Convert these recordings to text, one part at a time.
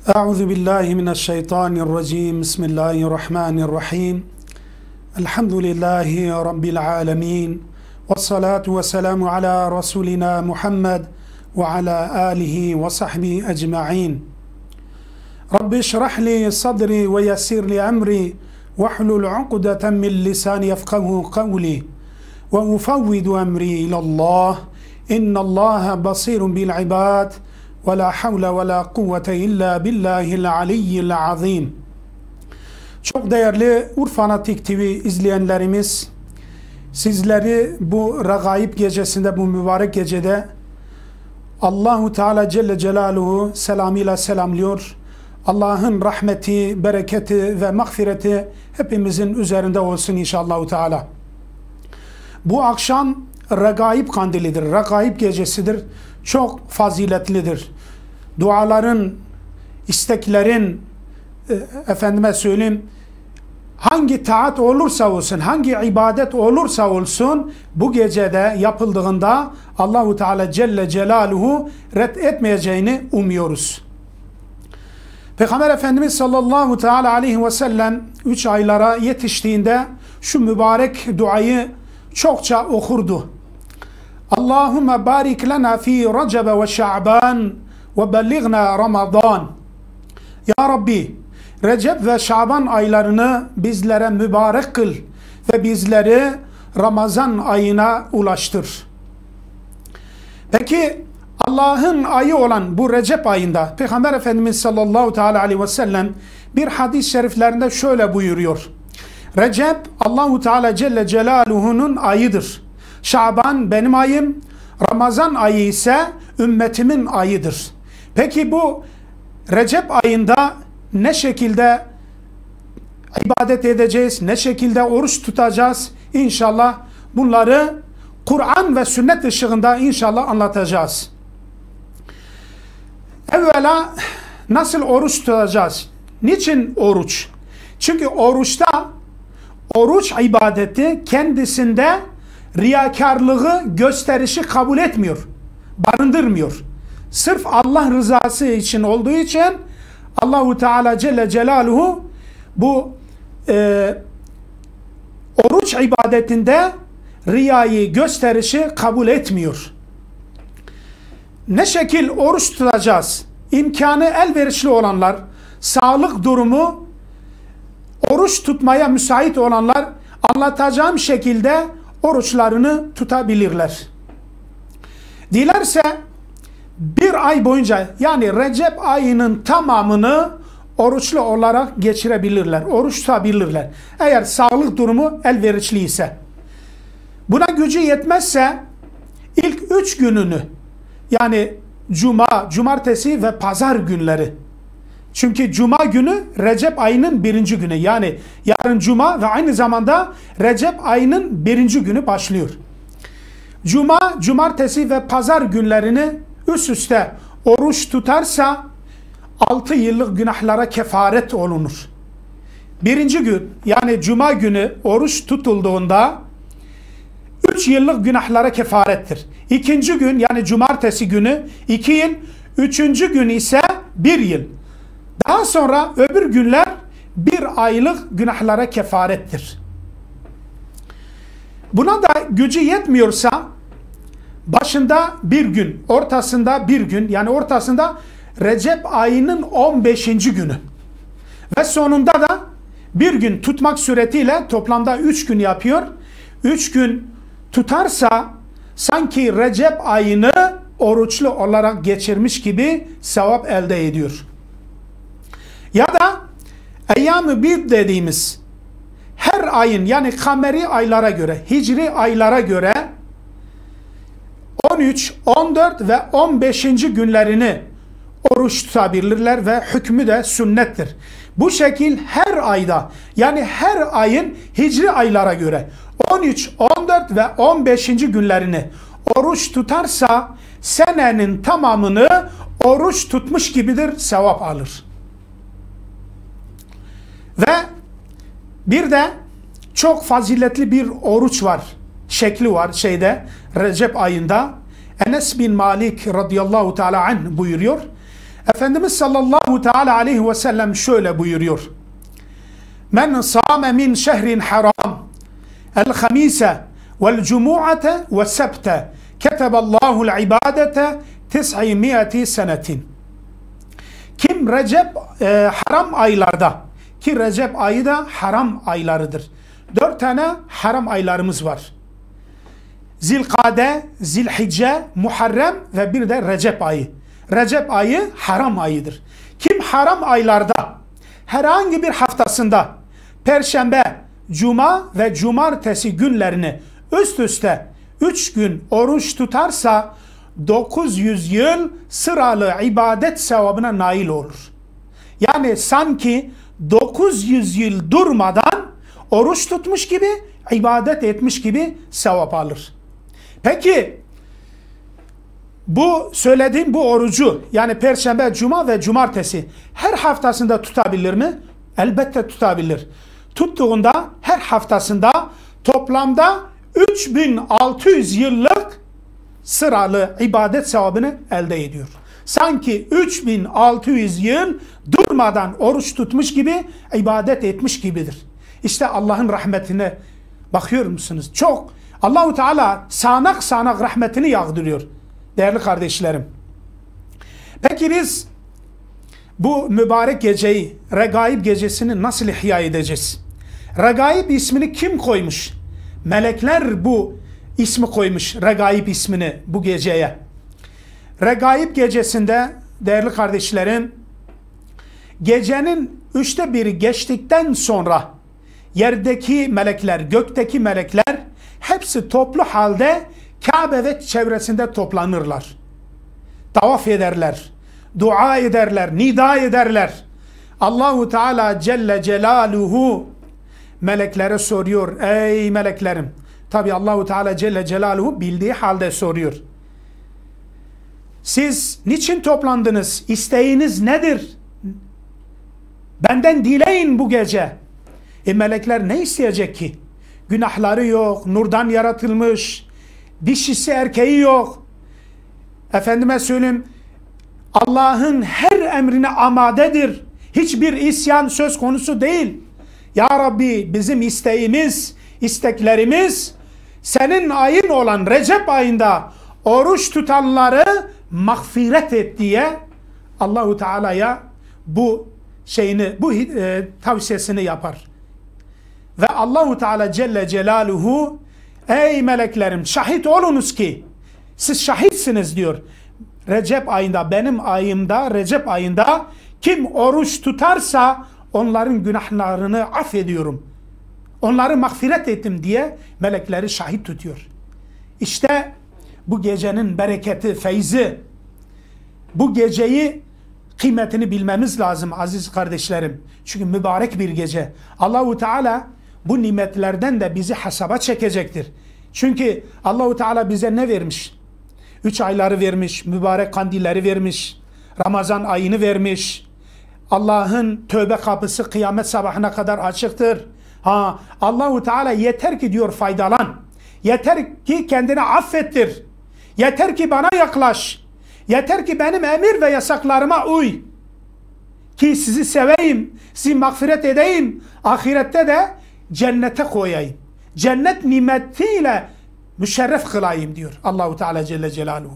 Euzu billahi mineşşeytanirracim. Bismillahirrahmanirrahim. Elhamdülillahi rabbil alamin. Ves salatu vesselamu ala rasulina Muhammed ve ala alihi ve sahbihi ecmaîn. Rabbi şrah li sadri ve yessir li emri ve hlul ukdeten min lisani yefkahu kavli ve ufavvidu emri ilallah. İnnallaha basirun bil ibad. Ve la havle ve la kuvvete illa billahil aliyyil azim. Çok değerli Urfanatik TV izleyenlerimiz, sizleri bu regaib gecesinde, bu mübarek gecede Allahu Teala Celle Celaluhu selamıyla selamlıyor. Allah'ın rahmeti, bereketi ve mağfireti hepimizin üzerinde olsun inşallah Teala. Bu akşam regaib kandilidir, regaib gecesidir. Çok faziletlidir. Duaların, isteklerin, efendime söyleyeyim, hangi taat olursa olsun, hangi ibadet olursa olsun, bu gecede yapıldığında Allahu Teala Celle Celaluhu red etmeyeceğini umuyoruz. Peygamber Efendimiz sallallahu teala aleyhi ve sellem 3 aylara yetiştiğinde şu mübarek duayı çokça okurdu. Allahümme barik lana fi Recebe ve Şaban ve bellighna Ramazan. Ya Rabbi, Recep ve Şaban aylarını bizlere mübarek kıl ve bizleri Ramazan ayına ulaştır. Peki Allah'ın ayı olan bu Recep ayında Peygamber Efendimiz sallallahu teala aleyhi ve sellem bir hadis-i şeriflerinde şöyle buyuruyor. Recep Allahu Teala Celle Celaluhu'nun ayıdır. Şaban benim ayım, Ramazan ayı ise ümmetimin ayıdır. Peki bu Recep ayında ne şekilde ibadet edeceğiz, ne şekilde oruç tutacağız? İnşallah bunları Kur'an ve sünnet ışığında inşallah anlatacağız. Evvela nasıl oruç tutacağız? Niçin oruç? Çünkü oruç ibadeti kendisinde riyakarlığı, gösterişi kabul etmiyor, barındırmıyor. Sırf Allah rızası için olduğu için Allahu Teala Celle Celaluhu bu oruç ibadetinde riyayı, gösterişi kabul etmiyor. Ne şekil oruç tutacağız? İmkanı elverişli olanlar, sağlık durumu oruç tutmaya müsait olanlar anlatacağım şekilde oruçlarını tutabilirler. Dilerse bir ay boyunca, yani Recep ayının tamamını oruçlu olarak geçirebilirler. Oruç tutabilirler. Eğer sağlık durumu elverişli ise. Buna gücü yetmezse ilk 3 gününü, yani Cuma, Cumartesi ve Pazar günleri. Çünkü Cuma günü Recep ayının 1. günü. Yani yarın Cuma ve aynı zamanda Recep ayının 1. günü başlıyor. Cuma, Cumartesi ve Pazar günlerini üst üste oruç tutarsa 6 yıllık günahlara kefaret olunur. 1. gün, yani Cuma günü oruç tutulduğunda 3 yıllık günahlara kefarettir. 2. gün, yani Cumartesi günü 2 yıl, 3. gün ise 1 yıl. Daha sonra öbür günler 1 aylık günahlara kefarettir. Buna da gücü yetmiyorsa başında 1 gün, ortasında 1 gün, yani ortasında Recep ayının 15. günü ve sonunda da 1 gün tutmak suretiyle toplamda 3 gün yapıyor. 3 gün tutarsa sanki Recep ayını oruçlu olarak geçirmiş gibi sevap elde ediyor. Ya da eyyam-ı bid dediğimiz her ayın, yani kameri aylara göre, hicri aylara göre 13, 14 ve 15. günlerini oruç tutabilirler ve hükmü de sünnettir. Bu şekil her ayda, yani her ayın hicri aylara göre 13, 14 ve 15. günlerini oruç tutarsa senenin tamamını oruç tutmuş gibidir, sevap alır. Ve bir de çok faziletli bir oruç var, şekli var Recep ayında. Enes bin Malik radıyallahu teala anh buyuruyor. Efendimiz sallallahu teala aleyhi ve sellem şöyle buyuruyor. Men sâme min şehrin haram el hamise vel cumu'ate ve sebte keteballahu'l ibadete 900 senetin. Kim Recep haram aylarda, ki Recep ayı da haram aylarıdır. 4 tane haram aylarımız var. Zilkade, Zilhicce, Muharrem ve bir de Recep ayı. Recep ayı haram ayıdır. Kim haram aylarda herhangi bir haftasında Perşembe, Cuma ve Cumartesi günlerini üst üste 3 gün oruç tutarsa 900 yıl sıralı ibadet sevabına nail olur. Yani sanki 900 yıl durmadan oruç tutmuş gibi, ibadet etmiş gibi sevap alır. Peki bu söylediğim bu orucu, yani Perşembe, Cuma ve Cumartesi her haftasında tutabilir mi? Elbette tutabilir. Tuttuğunda her haftasında toplamda 3600 yıllık sıralı ibadet sevabını elde ediyor. Sanki 3600 yıl durmadan oruç tutmuş gibi, ibadet etmiş gibidir. İşte Allah'ın rahmetine bakıyor musunuz? Çok. Allahu Teala sağanak sağanak rahmetini yağdırıyor değerli kardeşlerim. Peki biz bu mübarek geceyi, Regaib gecesini nasıl ihya edeceğiz? Regaib ismini kim koymuş? Melekler bu ismi koymuş, Regaib ismini bu geceye. Regaib gecesinde değerli kardeşlerim, gecenin 1/3 geçtikten sonra yerdeki melekler, gökteki melekler hepsi toplu halde Kabe ve çevresinde toplanırlar. Tavaf ederler, dua ederler, nida ederler. Allahu Teala Celle Celaluhu meleklere soruyor. Ey meleklerim. Tabi Allahu Teala Celle Celaluhu bildiği halde soruyor. Siz niçin toplandınız? İsteğiniz nedir? Benden dileyin bu gece. Melekler ne isteyecek ki? Günahları yok, nurdan yaratılmış, dişisi erkeği yok. Efendime söyleyeyim, Allah'ın her emrine amadedir. Hiçbir isyan söz konusu değil. Ya Rabbi, bizim isteğimiz, isteklerimiz senin ayın olan Recep ayında oruç tutanları mağfiret et diye Allahu Teala'ya bu tavsiyesini yapar. Ve Allahu Teala Celle Celaluhu, ey meleklerim şahit olunuz ki siz şahitsiniz diyor. Recep ayında, benim ayımda, Recep ayında kim oruç tutarsa onların günahlarını affediyorum. Onları mağfiret ettim diye melekleri şahit tutuyor. İşte bu gecenin bereketi, feyzi, bu geceyi kıymetini bilmemiz lazım aziz kardeşlerim. Çünkü mübarek bir gece. Allahu Teala bu nimetlerden de bizi hesaba çekecektir. Çünkü Allahu Teala bize ne vermiş? 3 ayları vermiş, mübarek kandilleri vermiş, Ramazan ayını vermiş. Allah'ın tövbe kapısı kıyamet sabahına kadar açıktır. Allahu Teala yeter ki diyor faydalan. Yeter ki kendini affettir. Yeter ki bana yaklaş. Yeter ki benim emir ve yasaklarıma uy. Ki sizi seveyim, sizi mağfiret edeyim. Ahirette de cennete koyayım. Cennet nimetiyle müşerref kılayım diyor Allahu Teala Celle Celaluhu.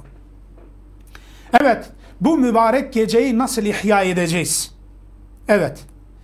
Evet, bu mübarek geceyi nasıl ihya edeceğiz? Evet.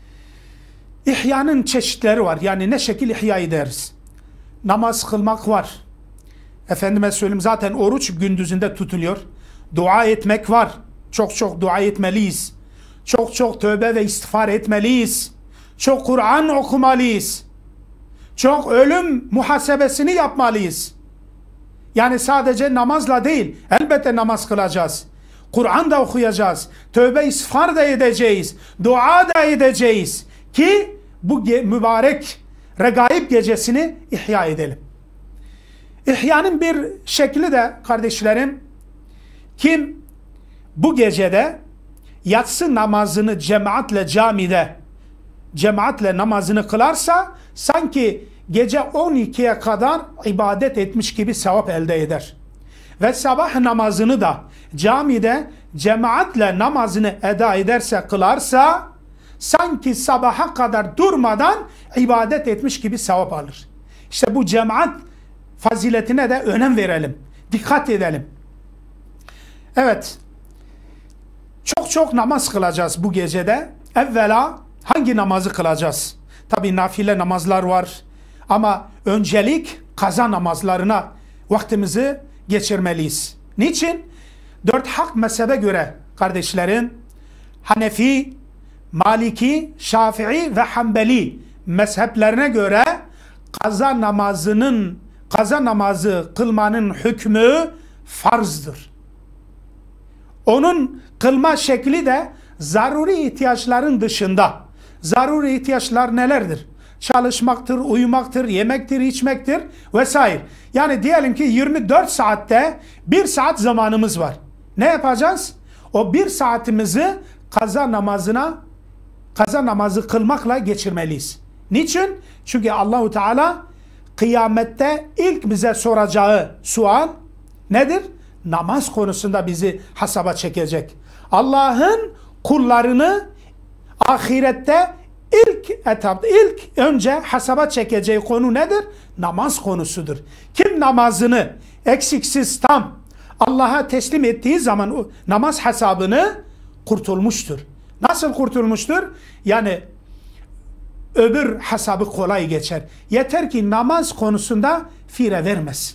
İhyanın çeşitleri var. Yani ne şekil ihya ederiz? Namaz kılmak var. Efendime söyleyeyim, zaten oruç gündüzünde tutuluyor. Dua etmek var. Çok çok dua etmeliyiz. Çok çok tövbe ve istiğfar etmeliyiz. Çok Kur'an okumalıyız. Çok ölüm muhasebesini yapmalıyız. Yani sadece namazla değil, elbette namaz kılacağız. Kur'an da okuyacağız. Tövbe istiğfar da edeceğiz. Dua da edeceğiz. Ki bu mübarek Regaib gecesini ihya edelim. İhyanın bir şekli de kardeşlerim, kim bu gecede yatsı namazını cemaatle camide, cemaatle namazını kılarsa sanki gece 12'ye kadar ibadet etmiş gibi sevap elde eder. Ve sabah namazını da camide cemaatle namazını eda ederse, kılarsa sanki sabaha kadar durmadan ibadet etmiş gibi sevap alır. İşte bu cemaat faziletine de önem verelim. Dikkat edelim. Evet. Çok namaz kılacağız bu gecede. Evvela hangi namazı kılacağız? Tabi nafile namazlar var. Ama öncelik kaza namazlarına vaktimizi geçirmeliyiz. Niçin? 4 hak mezhebe göre kardeşlerim, Hanefi, Maliki, Şafii ve Hanbeli mezheplerine göre kaza namazı kılmanın hükmü farzdır. Onun kılma şekli de zaruri ihtiyaçların dışında. Zaruri ihtiyaçlar nelerdir? Çalışmaktır, uyumaktır, yemektir, içmektir vesaire. Yani diyelim ki 24 saatte 1 saat zamanımız var. Ne yapacağız? O 1 saatimizi kaza namazı kılmakla geçirmeliyiz. Niçin? Çünkü Allahu Teala kıyamette ilk bize soracağı sual nedir? Namaz konusunda bizi hesaba çekecek. Allah'ın kullarını ahirette ilk önce hesaba çekeceği konu nedir? Namaz konusudur. Kim namazını eksiksiz tam Allah'a teslim ettiği zaman o namaz hesabını kurtulmuştur. Nasıl kurtulmuştur? Yani öbür hesabı kolay geçer. Yeter ki namaz konusunda fire vermesin.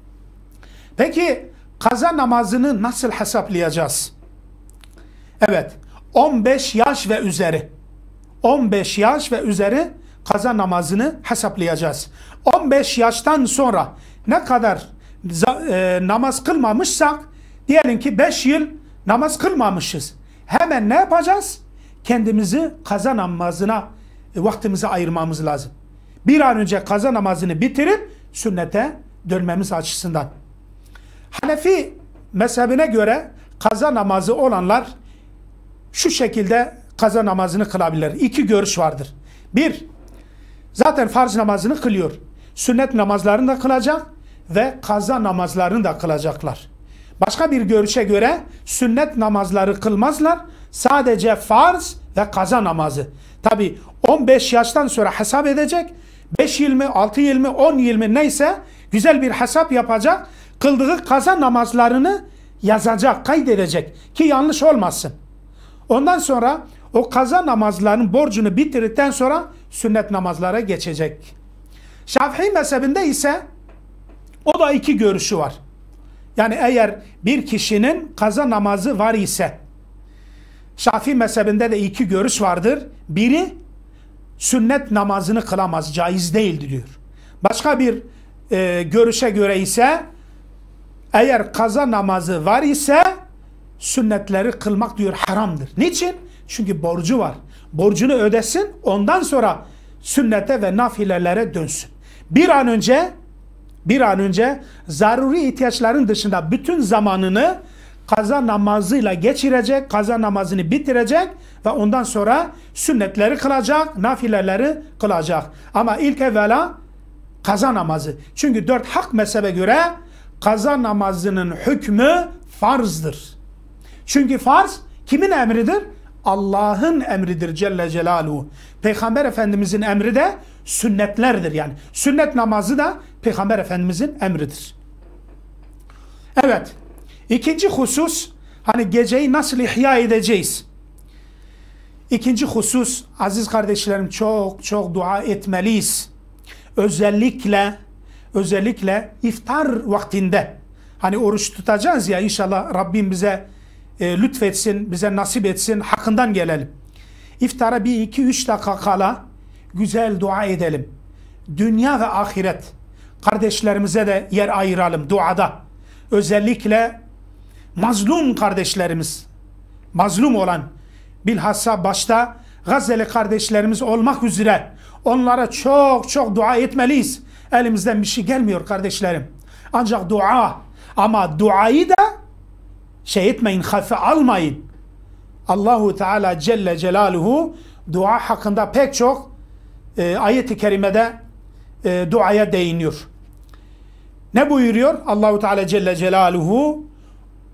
Peki kaza namazını nasıl hesaplayacağız? Evet, 15 yaş ve üzeri. 15 yaş ve üzeri kaza namazını hesaplayacağız. 15 yaştan sonra ne kadar namaz kılmamışsak, diyelim ki 5 yıl namaz kılmamışız. Hemen ne yapacağız? Kendimizi kaza namazına vaktimizi ayırmamız lazım. Bir an önce kaza namazını bitirip sünnete dönmemiz açısından. Hanefi mezhebine göre kaza namazı olanlar şu şekilde kaza namazını kılabilir. 2 görüş vardır. 1, zaten farz namazını kılıyor. Sünnet namazlarını da kılacak ve kaza namazlarını da kılacaklar. Başka bir görüşe göre sünnet namazları kılmazlar. Sadece farz ve kaza namazı. Tabi 15 yaştan sonra hesap edecek. 5 yıl mı, 6 yıl mı, 10 yıl mı neyse güzel bir hesap yapacak. Kıldığı kaza namazlarını yazacak, kaydedecek ki yanlış olmasın. Ondan sonra o kaza namazlarının borcunu bitirdikten sonra sünnet namazlara geçecek. Şafii mezhebinde ise o da 2 görüşü var. Yani eğer bir kişinin kaza namazı var ise, Şafii mezhebinde de 2 görüş vardır. Biri sünnet namazını kılamaz, caiz değil diyor. Başka bir görüşe göre ise eğer kaza namazı var ise sünnetleri kılmak diyor haramdır. Niçin? Çünkü borcu var. Borcunu ödesin, ondan sonra sünnete ve nafilelere dönsün. Bir an önce zaruri ihtiyaçların dışında bütün zamanını kaza namazıyla geçirecek, kaza namazını bitirecek ve ondan sonra sünnetleri kılacak, nafileleri kılacak. Ama ilk evvela kaza namazı. Çünkü 4 hak mezhebe göre kaza namazının hükmü farzdır. Çünkü farz kimin emridir? Allah'ın emridir Celle Celaluhu. Peygamber Efendimizin emri de sünnetlerdir yani. Sünnet namazı da Peygamber Efendimizin emridir. Evet. İkinci husus, hani geceyi nasıl ihya edeceğiz? İkinci husus, aziz kardeşlerim, çok dua etmeliyiz. Özellikle iftar vaktinde, hani oruç tutacağız ya, inşallah Rabbim bize lütfetsin, bize nasip etsin, hakkından gelelim. İftara 1-2-3 dakika kala güzel dua edelim. Dünya ve ahiret kardeşlerimize de yer ayıralım duada. Özellikle mazlum kardeşlerimiz, mazlum olan, bilhassa başta Gazze'li kardeşlerimiz olmak üzere onlara çok dua etmeliyiz. Elimizden bir şey gelmiyor kardeşlerim. Ancak dua, ama duayı da etmeyin, hafife almayın. Allahu Teala Celle Celaluhu dua hakkında pek çok ayet-i kerimede duaya değiniyor. Ne buyuruyor? Allahu Teala Celle Celaluhu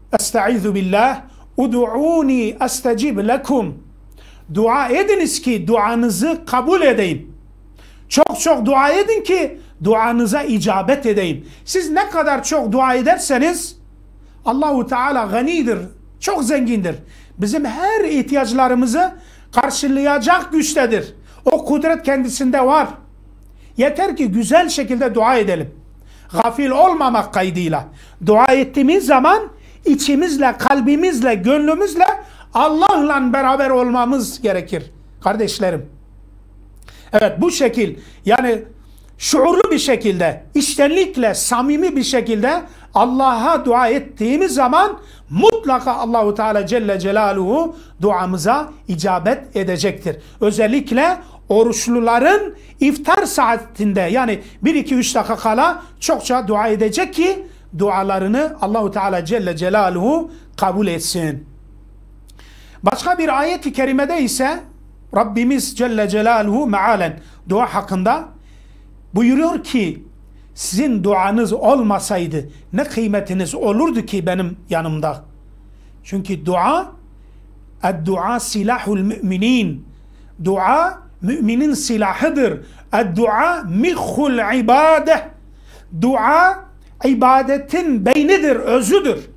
Estaizu billah. Udu'uni estecib lekum. Dua ediniz ki duanızı kabul edeyim. Çok çok dua edin ki duanıza icabet edeyim. Siz ne kadar çok dua ederseniz Allahu Teala ganidir, çok zengindir. Bizim her ihtiyaçlarımızı karşılayacak güçtedir. O kudret kendisinde var. Yeter ki güzel şekilde dua edelim. Gafil olmamak kaydıyla. Dua ettiğimiz zaman içimizle, kalbimizle, gönlümüzle Allah'la beraber olmamız gerekir. Kardeşlerim. Evet, bu şekil, yani şuurlu bir şekilde, içtenlikle, samimi bir şekilde Allah'a dua ettiğimiz zaman mutlaka Allahu Teala Celle Celaluhu duamıza icabet edecektir. Özellikle oruçluların iftar saatinde, yani 1-2-3 dakika kala çokça dua edecek ki dualarını Allahu Teala Celle Celaluhu kabul etsin. Başka bir ayet-i kerimede ise Rabbimiz Celle Celaluhu mealen dua hakkında buyuruyor ki sizin duanız olmasaydı ne kıymetiniz olurdu ki benim yanımda. Çünkü dua "Ed-dua silahul müminin." Dua müminin silahıdır. "Ed-dua mihul ibadeh." Dua ibadetin beynidir, özüdür.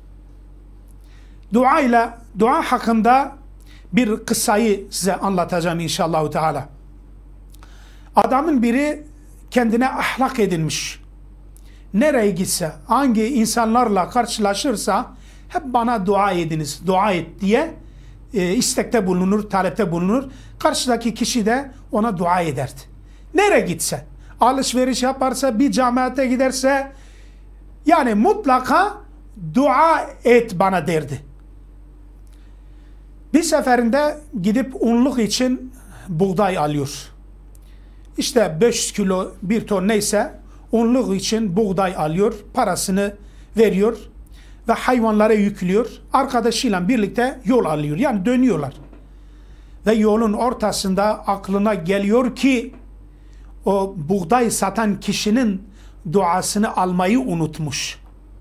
Dua hakkında bir kıssayı size anlatacağım inşallah Teala. Adamın biri kendine ahlak edinmiş. Nereye gitse, hangi insanlarla karşılaşırsa hep bana dua ediniz, dua et diye istekte bulunur, talepte bulunur. Karşıdaki kişi de ona dua ederdi. Nereye gitse, alışveriş yaparsa, bir cemaate giderse, yani mutlaka dua et bana derdi. Bir seferinde gidip unluk için buğday alıyor. İşte 5 kilo, 1 ton neyse unluk için buğday alıyor, parasını veriyor ve hayvanlara yüklüyor. Arkadaşıyla birlikte yol alıyor, yani dönüyorlar. Ve yolun ortasında aklına geliyor ki o buğday satan kişinin duasını almayı unutmuş.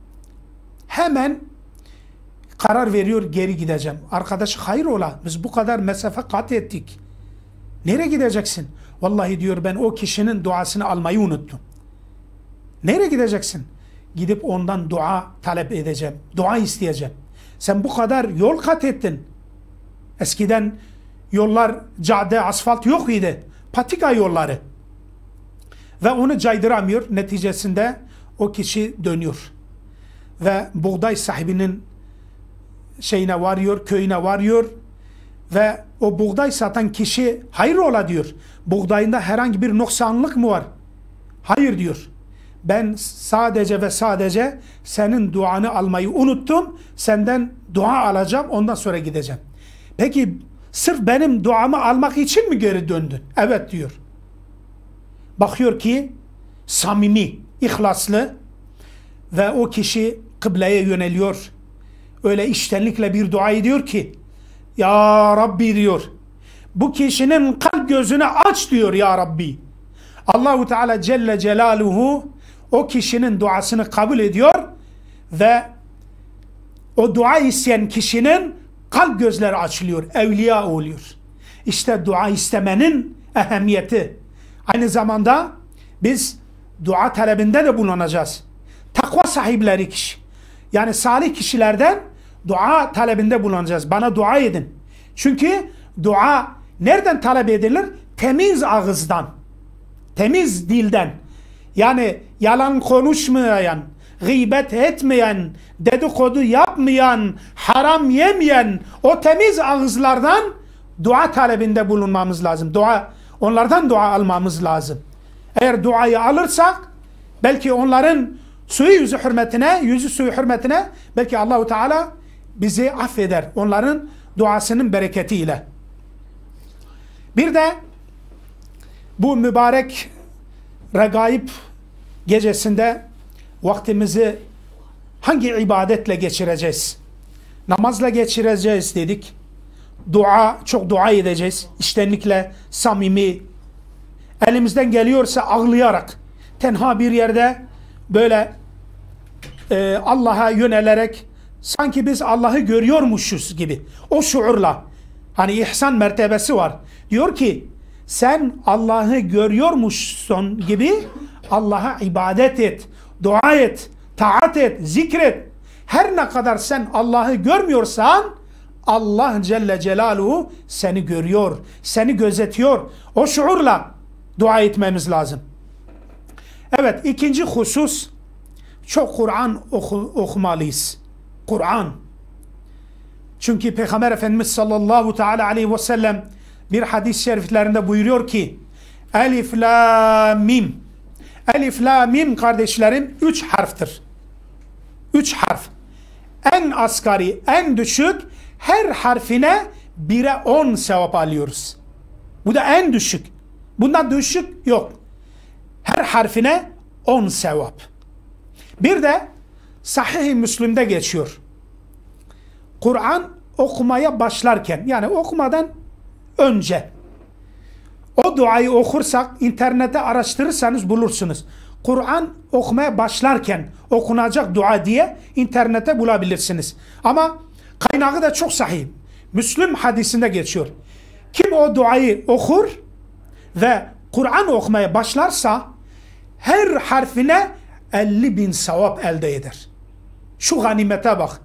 Hemen karar veriyor, geri gideceğim. Arkadaş, hayrola, biz bu kadar mesafe kat ettik. Nereye gideceksin? Vallahi diyor, ben o kişinin duasını almayı unuttum. Nereye gideceksin? Gidip ondan dua talep edeceğim. Dua isteyeceğim. Sen bu kadar yol kat ettin. Eskiden yollar, cadde, asfalt yok idi. Patika yolları. Ve onu caydıramıyor. Neticesinde o kişi dönüyor. Ve buğday sahibinin şeyine varıyor, köyüne varıyor. Ve o buğday satan kişi hayrola diyor. Buğdayında herhangi bir noksanlık mı var? Hayır diyor. Ben sadece ve sadece senin duanı almayı unuttum. Senden dua alacağım, ondan sonra gideceğim. Peki sırf benim duamı almak için mi geri döndün? Evet diyor. Bakıyor ki samimi, ihlaslı ve o kişi kıbleye yöneliyor. Öyle içtenlikle bir dua ediyor ki Ya Rabbi diyor. Bu kişinin kalp gözünü aç diyor ya Rabbi. Allahu Teala Celle Celaluhu o kişinin duasını kabul ediyor ve o dua isteyen kişinin kalp gözleri açılıyor, evliya oluyor. İşte dua istemenin ehemmiyeti. Aynı zamanda biz dua talebinde de bulunacağız. Takva sahipleri kişi, yani salih kişilerden dua talebinde bulunacağız. Bana dua edin. Çünkü dua nereden talep edilir? Temiz ağızdan, temiz dilden. Yani yalan konuşmayan, gıybet etmeyen, dedikodu yapmayan, haram yemeyen o temiz ağızlardan dua talebinde bulunmamız lazım. Onlardan dua almamız lazım. Eğer duayı alırsak belki onların yüzü suyu hürmetine belki Allahu Teala bizi affeder. Onların duasının bereketiyle. Bir de bu mübarek Regaib gecesinde vaktimizi hangi ibadetle geçireceğiz? Namazla geçireceğiz dedik. Çok dua edeceğiz. İçtenlikle, samimi. Elimizden geliyorsa ağlayarak, tenha bir yerde böyle Allah'a yönelerek sanki biz Allah'ı görüyormuşuz gibi. O şuurla. Hani ihsan mertebesi var. Diyor ki sen Allah'ı görüyormuşsun gibi Allah'a ibadet et, dua et, taat et, zikret. Her ne kadar sen Allah'ı görmüyorsan Allah Celle Celaluhu seni görüyor, seni gözetiyor. O şuurla dua etmemiz lazım. Evet, ikinci husus, çok Kur'an okumalıyız. Kur'an. Çünkü Peygamber Efendimiz sallallahu teala aleyhi ve sellem bir hadis-i şeriflerinde buyuruyor ki Elif la mim. Elif la mim kardeşlerim 3 harftir. 3 harf. En asgari, en düşük her harfine 1'e 10 sevap alıyoruz. Bu da en düşük. Bundan düşük yok. Her harfine 10 sevap. Bir de Sahih-i Müslim'de geçiyor. Kur'an okumaya başlarken, yani okumadan önce o duayı okursak, internette araştırırsanız bulursunuz. Kur'an okumaya başlarken okunacak dua diye internette bulabilirsiniz. Ama kaynağı da çok sahih. Müslim hadisinde geçiyor. Kim o duayı okur ve Kur'an okumaya başlarsa her harfine 50.000 sevap elde eder. Şu ganimete bak.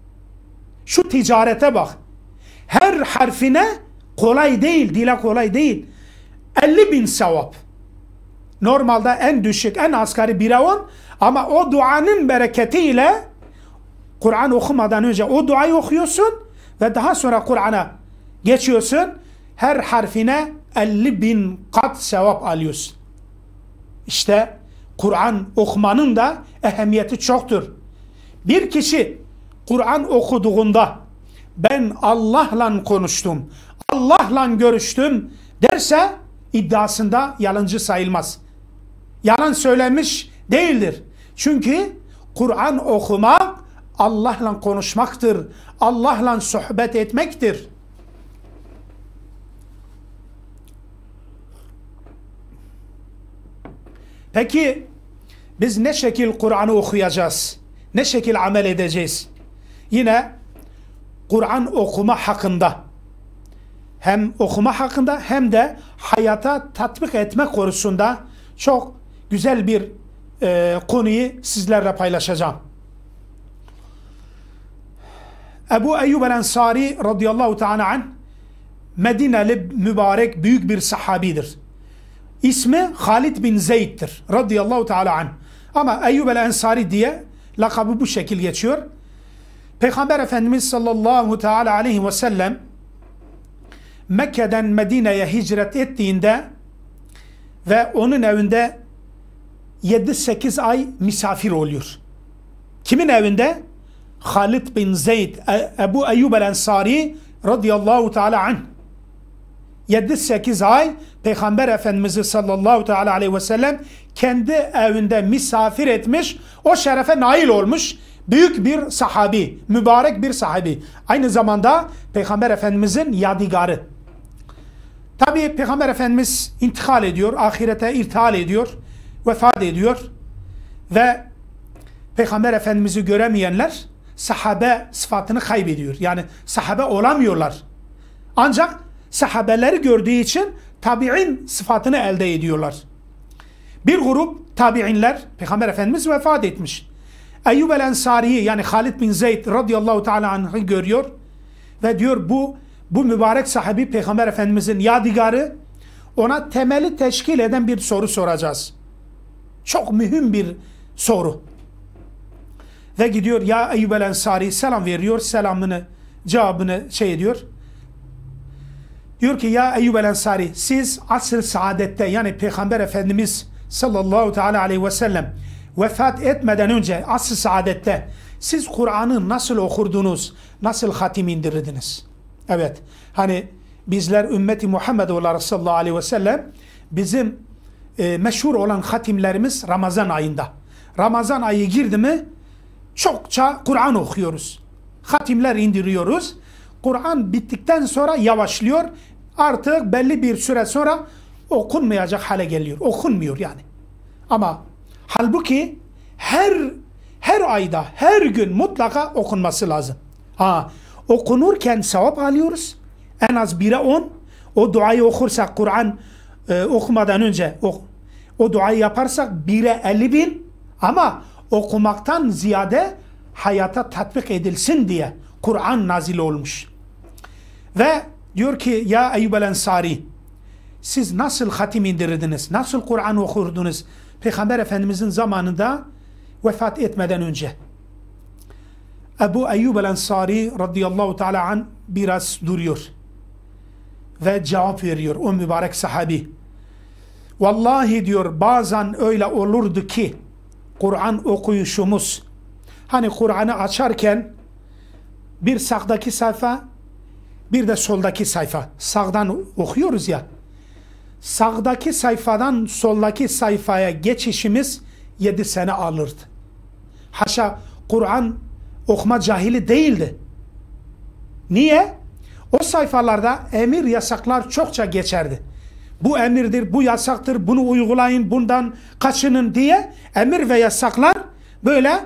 Şu ticarete bak. Her harfine kolay değil, dile kolay değil. 50.000 sevap. Normalde en düşük, en asgari 1'e 10 ama o duanın bereketiyle Kur'an okumadan önce o duayı okuyorsun ve daha sonra Kur'an'a geçiyorsun. Her harfine 50.000 kat sevap alıyorsun. İşte Kur'an okumanın da ehemmiyeti çoktur. Bir kişi Kur'an okuduğunda ben Allah'la konuştum, Allah'la görüştüm derse iddiasında yalancı sayılmaz. Yalan söylemiş değildir. Çünkü Kur'an okumak Allah'la konuşmaktır. Allah'la sohbet etmektir. Peki biz ne şekil Kur'an'ı okuyacağız? Ne şekil amel edeceğiz? Yine Kur'an okuma hakkında, hem okuma hakkında hem de hayata tatbik etme konusunda çok güzel bir konuyu sizlerle paylaşacağım. Ebu Eyyub el-Ensari radıyallahu teala anh Medineli mübarek büyük bir sahabidir. İsmi Halid bin Zeyd'dir radıyallahu teala anh. Ama Eyyub el-Ensari diye lakabı bu şekil geçiyor. Peygamber Efendimiz sallallahu teala aleyhi ve sellem Mekke'den Medine'ye hicret ettiğinde ve onun evinde 7-8 ay misafir oluyor. Kimin evinde? Halid bin Zeyd, Ebu Eyyub el-Ensari radıyallahu teala anh. 7-8 ay Peygamber Efendimiz sallallahu teala aleyhi ve sellem kendi evinde misafir etmiş, o şerefe nail olmuş büyük bir sahabi, mübarek bir sahabi. Aynı zamanda Peygamber Efendimizin yadigarı. Tabi Peygamber Efendimiz intikal ediyor, ahirete irtihal ediyor, vefat ediyor ve Peygamber Efendimiz'i göremeyenler sahabe sıfatını kaybediyor. Yani sahabe olamıyorlar. Ancak sahabeleri gördüğü için tabi'in sıfatını elde ediyorlar. Bir grup tabi'inler, Peygamber Efendimiz vefat etmiş. Eyyub el-Ensari'yi, yani Halid bin Zeyd radıyallahu teala anh'ı görüyor ve diyor bu mübarek sahabi Peygamber Efendimizin yadigarı, ona temeli teşkil eden bir soru soracağız. Çok mühim bir soru. Ve gidiyor ya Eyyub el-Ensari selam veriyor, cevabını ediyor. Diyor ki ya Eyyub el-Ensari, siz asr-ı saadette, yani Peygamber Efendimiz sallallahu teala aleyhi ve sellem vefat etmeden önce asr-ı saadette siz Kur'an'ı nasıl okurdunuz, nasıl hatim indirirdiniz? Evet, hani bizler ümmeti Muhammed olarak sallallahu aleyhi ve sellem bizim meşhur olan hatimlerimiz Ramazan ayında. Ramazan ayı girdi mi çokça Kur'an okuyoruz. Hatimler indiriyoruz. Kur'an bittikten sonra yavaşlıyor. Artık belli bir süre sonra okunmayacak hale geliyor. Okunmuyor yani. Ama halbuki her her ayda, her gün mutlaka okunması lazım. Okunurken sevap alıyoruz. En az 1'e 10. O duayı okursak Kur'an okumadan önce o duayı yaparsak 1'e 50.000, ama okumaktan ziyade hayata tatbik edilsin diye Kur'an nazil olmuş. Ve diyor ki ya Eyyub el-Ensari, siz nasıl hatim indirirdiniz? Nasıl Kur'an okurdunuz? Peygamber Efendimizin zamanında vefat etmeden önce. Ebu Eyyub el-Ensari radıyallahu teala an biraz duruyor ve cevap veriyor o mübarek sahabi. Vallahi diyor, bazen öyle olurdu ki Kur'an okuyuşumuz, hani Kur'an'ı açarken bir sağdaki sayfa, bir de soldaki sayfa, sağdan okuyoruz ya, sağdaki sayfadan soldaki sayfaya geçişimiz 7 sene alırdı. Haşa, Kur'an okuma cahili değildi. Niye? O sayfalarda emir yasaklar çokça geçerdi. Bu emirdir, bu yasaktır, bunu uygulayın, bundan kaçının diye emir ve yasaklar böyle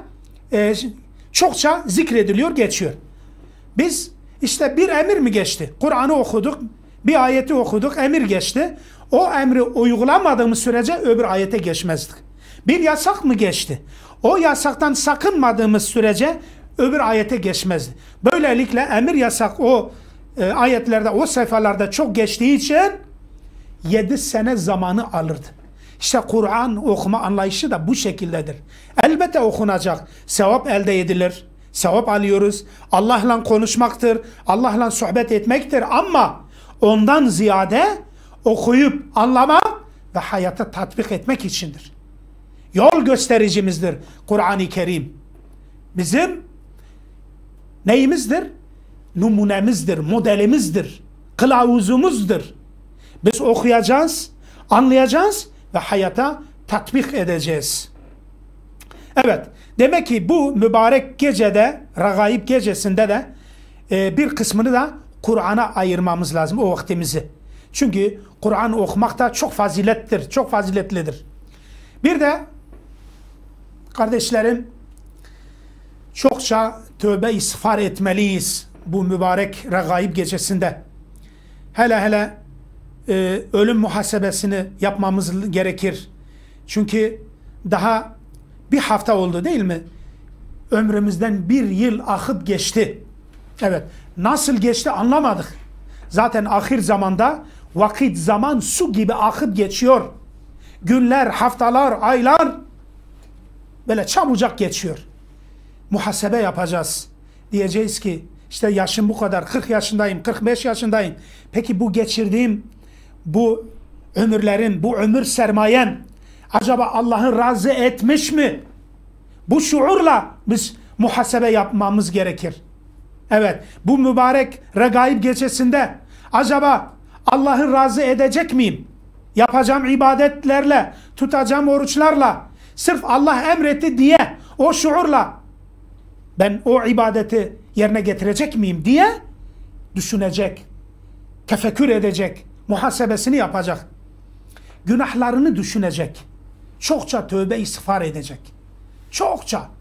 çokça zikrediliyor, geçiyor. Biz işte bir emir mi geçti? Kur'an'ı okuduk, bir ayeti okuduk, emir geçti. O emri uygulamadığımız sürece öbür ayete geçmezdik. Bir yasak mı geçti? O yasaktan sakınmadığımız sürece öbür ayete geçmezdi. Böylelikle emir yasak o ayetlerde, o sayfalarda çok geçtiği için 7 sene zamanı alırdı. İşte Kur'an okuma anlayışı da bu şekildedir. Elbette okunacak, sevap elde edilir, sevap alıyoruz. Allah'la konuşmaktır, Allah'la sohbet etmektir, ama ondan ziyade okuyup anlamak ve hayata tatbik etmek içindir. Yol göstericimizdir Kur'an-ı Kerim. Bizim neyimizdir? Numunemizdir, modelimizdir, kılavuzumuzdur. Biz okuyacağız, anlayacağız ve hayata tatbik edeceğiz. Evet, demek ki bu mübarek gecede, Regaib gecesinde de bir kısmını da Kur'an'a ayırmamız lazım, o vaktimizi. Çünkü Kur'an okumak da çok fazilettir, çok faziletlidir. Bir de kardeşlerim, çokça tövbe istiğfar etmeliyiz bu mübarek Regaib gecesinde. Hele hele ölüm muhasebesini yapmamız gerekir. Çünkü daha bir hafta oldu değil mi? Ömrümüzden 1 yıl akıp geçti. Evet, nasıl geçti anlamadık. Zaten ahir zamanda vakit, zaman su gibi akıp geçiyor. Günler, haftalar, aylar böyle çabucak geçiyor. Muhasebe yapacağız. Diyeceğiz ki işte yaşım bu kadar, 40 yaşındayım, 45 yaşındayım. Peki bu geçirdiğim bu ömürlerin, bu ömür sermayen acaba Allah'ın razı etmiş mi? Bu şuurla biz muhasebe yapmamız gerekir. Evet, bu mübarek Regaib gecesinde acaba Allah'ı razı edecek miyim? Yapacağım ibadetlerle, tutacağım oruçlarla, sırf Allah emretti diye o şuurla ben o ibadeti yerine getirecek miyim diye düşünecek, tefekkür edecek, muhasebesini yapacak. Günahlarını düşünecek. Çokça tövbe istiğfar edecek. Çokça.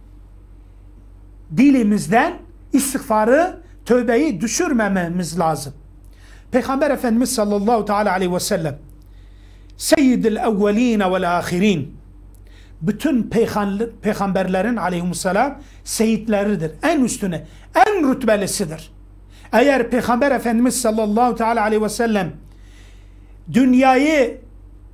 Dilimizden istiğfarı, tövbeyi düşürmememiz lazım. Peygamber Efendimiz sallallahu teala aleyhi ve sellem Seyyidil evveline vel ahirin, bütün peygamberlerin aleyhisselam seyyidleridir. En üstüne, en rütbelisidir. Eğer Peygamber Efendimiz sallallahu teala aleyhi ve sellem dünyayı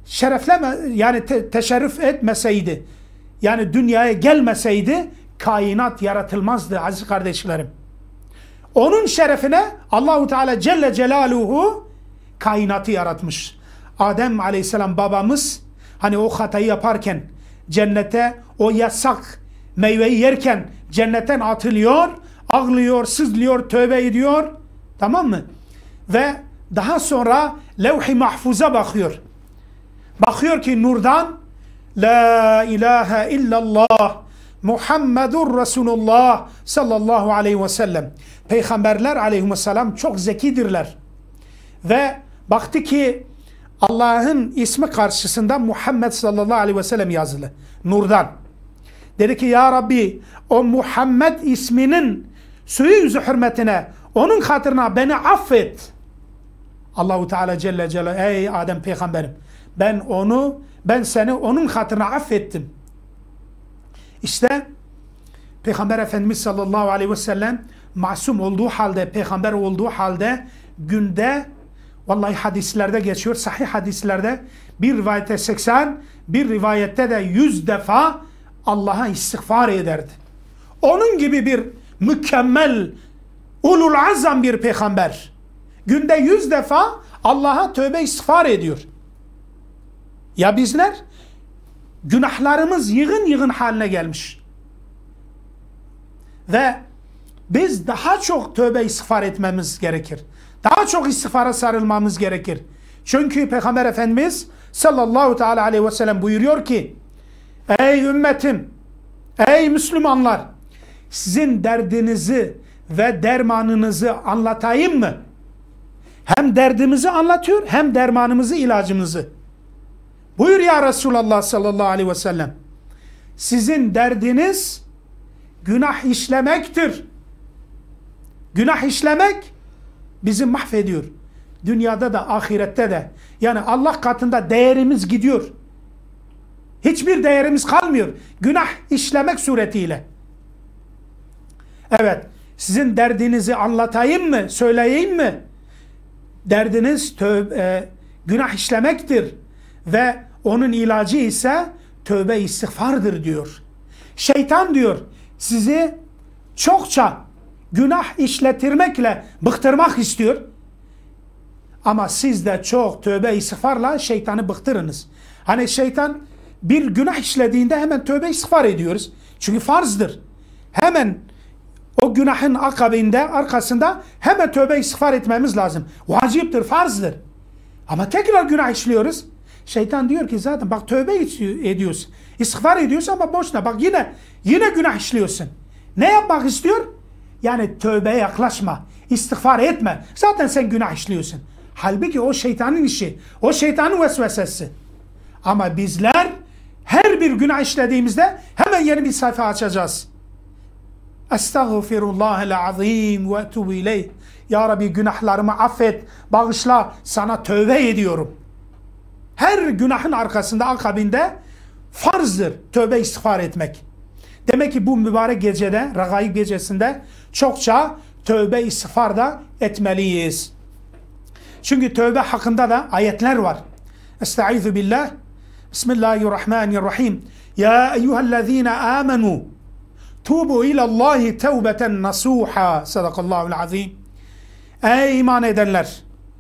yani teşerrüf etmeseydi, yani dünyaya gelmeseydi kainat yaratılmazdı aziz kardeşlerim. Onun şerefine Allahu Teala Celle Celaluhu kainatı yaratmış. Adem Aleyhisselam babamız hani o hatayı yaparken cennete o yasak meyveyi yerken cennetten atılıyor, ağlıyor, sızlıyor, tövbe ediyor. Tamam mı? Ve daha sonra levh-i mahfuza bakıyor. Bakıyor ki nurdan La ilahe illallah Muhammedur Resulullah sallallahu aleyhi ve sellem. Peygamberler aleyhisselam çok zekidirler. Ve baktı ki Allah'ın ismi karşısında Muhammed sallallahu aleyhi ve sellem yazılı. Nurdan. Dedi ki ya Rabbi, o Muhammed isminin suyu yüzü hürmetine, onun hatırına beni affet. Allahu Teala Celle Celaluhu, ey Adem peygamberim, ben seni onun hatırına affettim. İşte Peygamber Efendimiz sallallahu aleyhi ve sellem masum olduğu halde, peygamber olduğu halde günde, vallahi hadislerde geçiyor, sahih hadislerde, bir rivayette 80, bir rivayette de 100 defa Allah'a istiğfar ederdi. Onun gibi bir mükemmel, ulul azam bir peygamber günde 100 defa Allah'a tövbe istiğfar ediyor. Ya bizler? Günahlarımız yığın yığın haline gelmiş. Ve biz daha çok tövbe istiğfar etmemiz gerekir. Daha çok istiğfara sarılmamız gerekir. Çünkü Peygamber Efendimiz sallallahu teala aleyhi ve sellem buyuruyor ki, ey ümmetim, ey Müslümanlar, sizin derdinizi ve dermanınızı anlatayım mı? Hem derdimizi anlatıyor, hem dermanımızı, ilacımızı. Buyur ya Resulallah sallallahu aleyhi ve sellem. Sizin derdiniz günah işlemektir. Günah işlemek bizi mahvediyor. Dünyada da ahirette de. Yani Allah katında değerimiz gidiyor. Hiçbir değerimiz kalmıyor. Günah işlemek suretiyle. Evet. Sizin derdinizi anlatayım mı? Söyleyeyim mi? Derdiniz günah işlemektir. Ve onun ilacı ise tövbe istiğfardır diyor. Şeytan diyor sizi çokça günah işletirmekle bıktırmak istiyor. Ama siz de çok tövbe istiğfarla şeytanı bıktırınız. Hani şeytan bir günah işlediğinde hemen tövbe istiğfar ediyoruz. Çünkü farzdır. Hemen o günahın akabinde, arkasında hemen tövbe istiğfar etmemiz lazım. Vaciptir, farzdır. Ama tekrar günah işliyoruz. Şeytan diyor ki zaten bak tövbe ediyorsun. İstiğfar ediyorsun ama boşuna. Bak yine günah işliyorsun. Ne yapmak istiyor? Yani tövbeye yaklaşma. İstiğfar etme. Zaten sen günah işliyorsun. Halbuki o şeytanın işi. O şeytanın vesvesesi. Ama bizler her bir günah işlediğimizde hemen yeni bir sayfa açacağız. Estağfirullahel azim ve etubu ileyh. Ya Rabbi günahlarımı affet, bağışla, sana tövbe ediyorum. Her günahın arkasında, akabinde farzdır tövbe istiğfar etmek. Demek ki bu mübarek gecede, Regaib gecesinde çokça tövbe istiğfar da etmeliyiz. Çünkü tövbe hakkında da ayetler var. Estaizu billah. Bismillahirrahmanirrahim. Ya eyyühellezine amenu tubu ilallahi tevbeten nasuha. Sadakallahul azim. Ey iman edenler,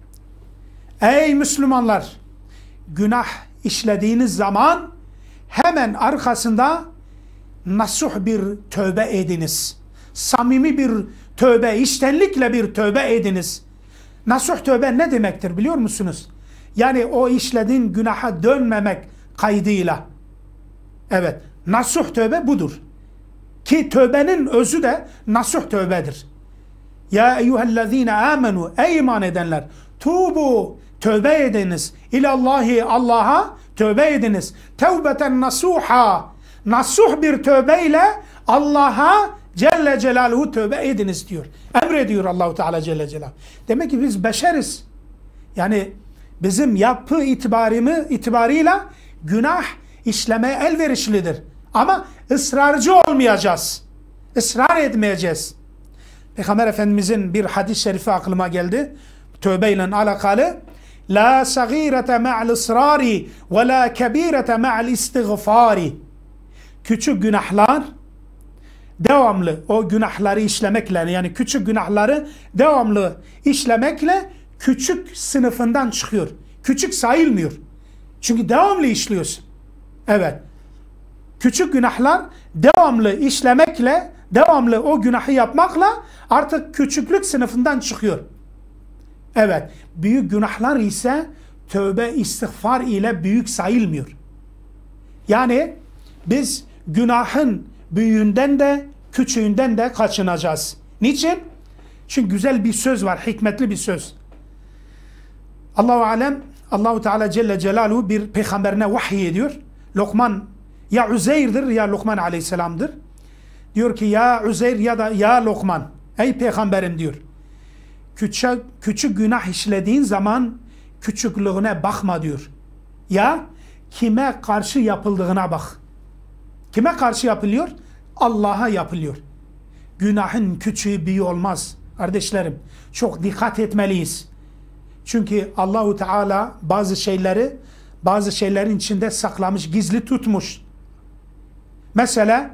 ey Müslümanlar, günah işlediğiniz zaman hemen arkasında nasuh bir tövbe ediniz. Samimi bir tövbe, içtenlikle bir tövbe ediniz. Nasuh tövbe ne demektir biliyor musunuz? Yani o işlediğin günaha dönmemek kaydıyla. Evet, nasuh tövbe budur. Ki tövbenin özü de nasuh tövbedir. Ya eyyühellezine amenu, ey iman edenler, tubu, tövbe ediniz. İlallahi, Allah'a tövbe ediniz. Tevbeten nasuha, nasuh bir tövbeyle Allah'a Celle Celaluhu tövbe ediniz diyor. Emrediyor Allahu Teala Celle Celaluhu. Demek ki biz beşeriz. Yani bizim yapı itibarıyla günah işlemeye elverişlidir. Ama ısrarcı olmayacağız. Israr etmeyeceğiz. Peygamber Efendimizin bir hadis-i şerifi aklıma geldi. Tövbeyle alakalı. La sagirete ma'al ısrari ve la kebirete ma'al istiğfari. Küçük günahlar devamlı o günahları işlemekle, yani küçük günahları devamlı işlemekle küçük sınıfından çıkıyor. Küçük sayılmıyor. Çünkü devamlı işliyorsun. Evet. Küçük günahlar devamlı işlemekle, devamlı o günahı yapmakla artık küçüklük sınıfından çıkıyor. Evet. Büyük günahlar ise tövbe istiğfar ile büyük sayılmıyor. Yani biz günahın büyüğünden de küçüğünden de kaçınacağız. Niçin? Çünkü güzel bir söz var, hikmetli bir söz. Allahu alem, Allahu Teala Celle Celaluhu bir peygamberine vahiy ediyor. Lokman Ya Uzeyr'dir ya Lokman aleyhisselamdır. Diyor ki ya Uzeyr ya da ya Lokman, ey peygamberim diyor. Küçük günah işlediğin zaman küçüklüğüne bakma diyor. Ya kime karşı yapıldığına bak. Kime karşı yapılıyor? Allah'a yapılıyor. Günahın küçüğü büyüğü olmaz. Kardeşlerim, çok dikkat etmeliyiz. Çünkü Allahu Teala bazı şeylerin içinde saklamış, gizli tutmuş. Mesela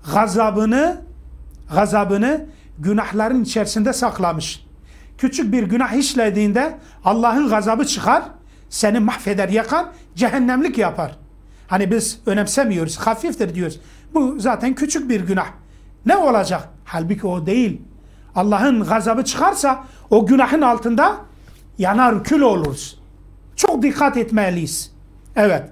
gazabını günahların içerisinde saklamış. Küçük bir günah işlediğinde Allah'ın gazabı çıkar, seni mahveder, yakar, cehennemlik yapar. Hani biz önemsemiyoruz, hafiftir diyoruz. Bu zaten küçük bir günah. Ne olacak? Halbuki o değil. Allah'ın gazabı çıkarsa o günahın altında yanar kül oluruz. Çok dikkat etmeliyiz. Evet.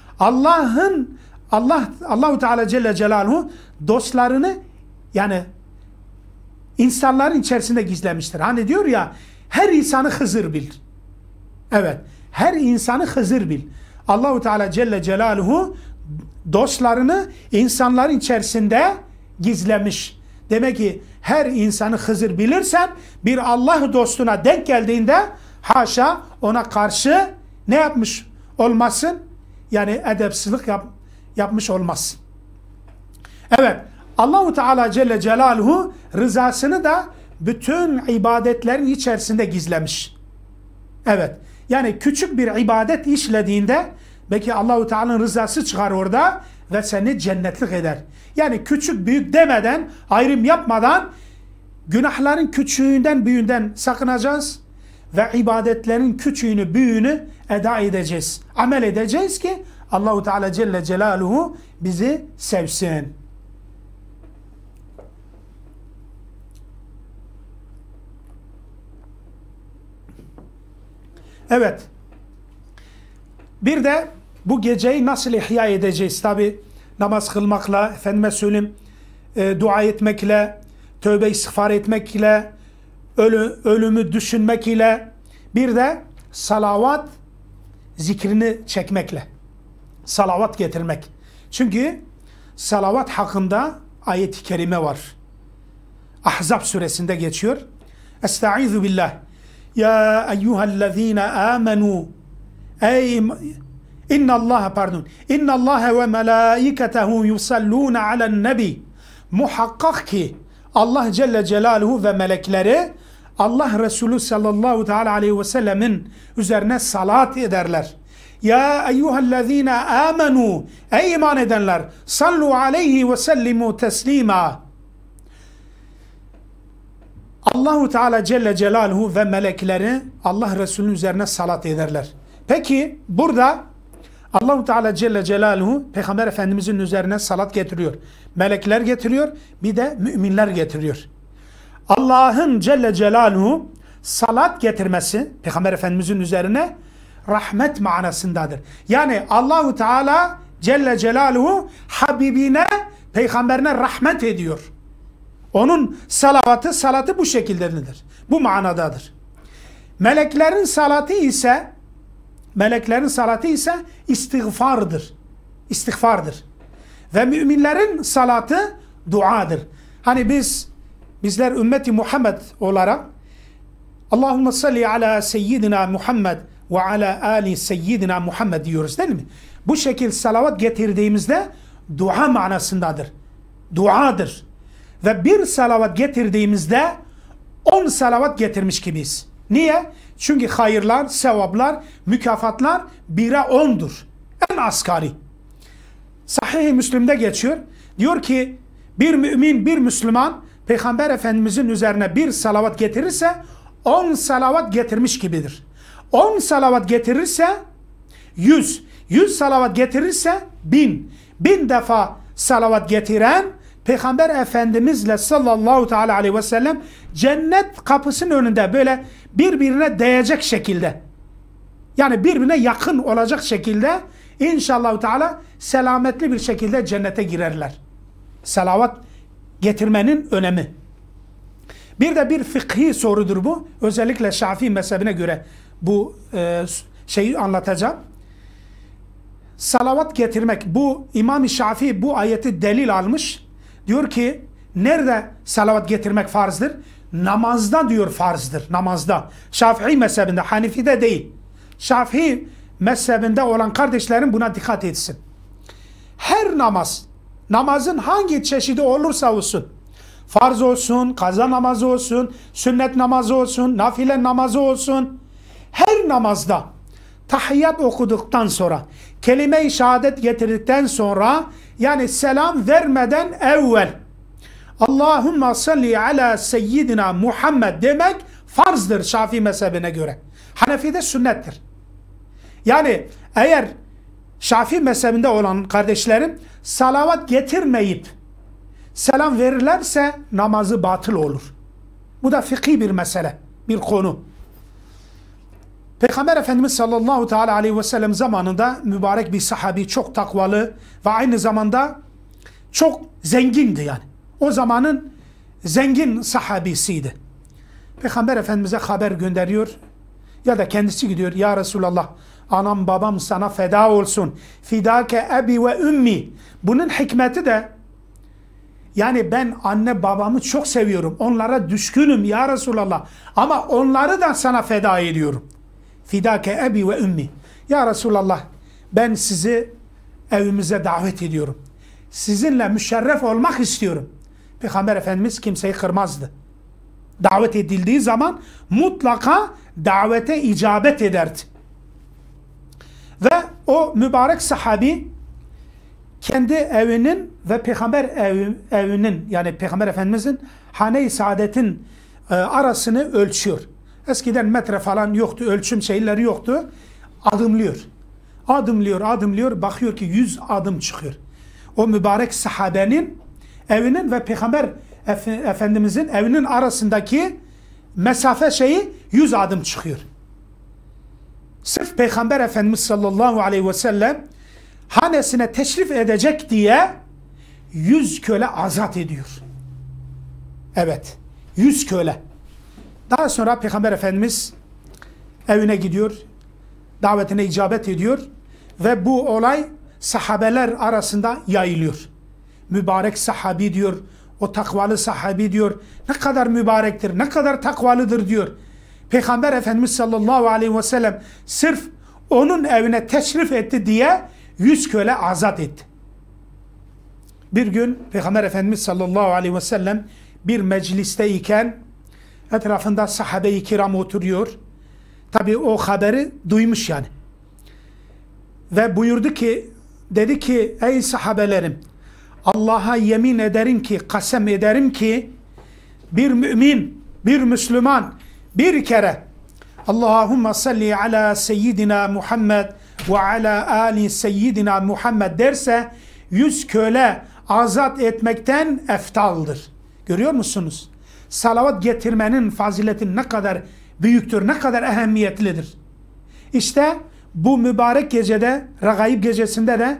Allahu Teala Celle Celaluhu dostlarını, yani insanların içerisinde gizlemiştir. Hani diyor ya, her insanı Hızır bil. Evet. Her insanı Hızır bil. Allahu Teala Celle Celaluhu dostlarını insanların içerisinde gizlemiş. Demek ki her insanı Hızır bilirsen, bir Allah dostuna denk geldiğinde haşa ona karşı ne yapmış olmasın? Yani edepsizlik yapmış olmazsın. Evet. Allahu Teala Celle Celaluhu rızasını da bütün ibadetlerin içerisinde gizlemiş. Evet. Yani küçük bir ibadet işlediğinde belki Allahu Teala'nın rızası çıkar orada ve seni cennetlik eder. Yani küçük büyük demeden, ayrım yapmadan günahların küçüğünden büyüğünden sakınacağız ve ibadetlerin küçüğünü büyüğünü eda edeceğiz. Amel edeceğiz ki Allahu Teala Celle Celaluhu bizi sevsin. Evet. Bir de bu geceyi nasıl ihya edeceğiz? Tabi namaz kılmakla, efendime söyleyeyim, dua etmekle, tövbe istiğfar etmekle, ölümü düşünmek ile, bir de salavat zikrini çekmekle. Salavat getirmek. Çünkü salavat hakkında ayet-i kerime var. Ahzab suresinde geçiyor. Estaizu billah. Ya eyyühellezine amenu İnnallaha ve melaiketehu yusalluna alen nebi. Muhakkak ki Allah Celle Celaluhu ve melekleri Allah Resulü sallallahu teala aleyhi ve sellemin üzerine salat ederler. Ya eyyühellezine amenu, ey iman edenler, sallu aleyhi ve sellimu teslima. Allahu Teala Celle Celaluhu ve melekleri Allah Resulü'nün üzerine salat ederler. Peki burada Allahu Teala Celle Celaluhu Peygamber Efendimizin üzerine salat getiriyor. Melekler getiriyor, bir de müminler getiriyor. Allah'ın Celle Celaluhu salat getirmesi Peygamber Efendimizin üzerine rahmet manasındadır. Yani Allahu Teala Celle Celaluhu Habibine, peygamberine rahmet ediyor. Onun salatı bu şekildedir. Bu manadadır. Meleklerin salatı ise istiğfardır. İstiğfardır. Ve müminlerin salatı duadır. Hani bizler ümmeti Muhammed olarak Allahümme salli ala seyyidina Muhammed ve ala ali seyyidina Muhammed diyoruz değil mi? Bu şekil salavat getirdiğimizde dua manasındadır. Duadır. Ve bir salavat getirdiğimizde 10 salavat getirmiş gibiyiz. Niye? Çünkü hayırlar, sevaplar, mükafatlar 1'e 10'dur. En asgari. Sahih-i Müslim'de geçiyor. Diyor ki bir mümin, bir Müslüman Peygamber Efendimizin üzerine bir salavat getirirse 10 salavat getirmiş gibidir. 10 salavat getirirse 100. 100 salavat getirirse 1000. 1000 defa salavat getiren Peygamber Efendimizle sallallahu teala aleyhi ve sellem cennet kapısının önünde böyle birbirine değecek şekilde, yani birbirine yakın olacak şekilde inşallah teala selametli bir şekilde cennete girerler. Salavat getirmenin önemi. Bir de bir fıkhi sorudur bu. Özellikle Şafii mezhebine göre bu şeyi anlatacağım. salavat getirmek, bu İmam-ı Şafii bu ayeti delil almış. Diyor ki nerede salavat getirmek farzdır? Namazda diyor farzdır. Namazda. Şafii mezhebinde, Hanefi'de değil. Şafii mezhebinde olan kardeşlerim buna dikkat etsin. Her namaz, namazın hangi çeşidi olursa olsun, farz olsun, kaza namazı olsun, sünnet namazı olsun, nafile namazı olsun, her namazda tahiyyat okuduktan sonra, kelime-i şehadet getirdikten sonra, yani selam vermeden evvel Allahümme salli ala seyyidina Muhammed demek farzdır Şafii mezhebine göre. Hanefi'de sünnettir. Yani eğer Şafii mezhebinde olan kardeşlerim salavat getirmeyip selam verirlerse namazı batıl olur. Bu da fıkhi bir mesele, bir konu. Peygamber Efendimiz sallallahu teala aleyhi ve sellem zamanında mübarek bir sahabi, çok takvalı ve aynı zamanda çok zengindi yani. O zamanın zengin sahabisiydi. Peygamber Efendimiz'e haber gönderiyor ya da kendisi gidiyor. Ya Resulallah, anam babam sana feda olsun. Fidake ebi ve ümmi. Bunun hikmeti de yani ben anne babamı çok seviyorum. Onlara düşkünüm ya Resulallah. Ama onları da sana feda ediyorum. Fidake ebi ve ümmi. Ya Resulallah, ben sizi evimize davet ediyorum. Sizinle müşerref olmak istiyorum. Peygamber Efendimiz kimseyi kırmazdı. Davet edildiği zaman mutlaka davete icabet ederdi. Ve o mübarek sahabi kendi evinin ve peygamber evinin, yani Peygamber Efendimizin hane-i saadetin arasını ölçüyor. Eskiden metre falan yoktu, ölçüm şeyleri yoktu. Adımlıyor. Adımlıyor, adımlıyor. Bakıyor ki 100 adım çıkıyor. O mübarek sahabenin evinin ve Peygamber Efendimizin evinin arasındaki mesafe şeyi 100 adım çıkıyor. Sırf Peygamber Efendimiz sallallahu aleyhi ve sellem hanesine teşrif edecek diye 100 köle azat ediyor. Evet, 100 köle. Daha sonra Peygamber Efendimiz evine gidiyor, davetine icabet ediyor ve bu olay sahabeler arasında yayılıyor. Mübarek sahabi diyor, o takvalı sahabi diyor, ne kadar mübarektir, ne kadar takvalıdır diyor. Peygamber Efendimiz sallallahu aleyhi ve sellem sırf onun evine teşrif etti diye 100 köle azat etti. Bir gün Peygamber Efendimiz sallallahu aleyhi ve sellem bir meclisteyken etrafında sahabe-i kiram oturuyor. Tabi o haberi duymuş yani. Ve buyurdu ki, dedi ki ey sahabelerim, Allah'a yemin ederim ki, kasem ederim ki bir mümin, bir Müslüman bir kere Allahümme salli ala seyyidina Muhammed ve ala ali seyyidina Muhammed derse 100 köle azat etmekten eftaldır. Görüyor musunuz? Salavat getirmenin fazileti ne kadar büyüktür, ne kadar ehemmiyetlidir. İşte bu mübarek gecede, Regaib gecesinde de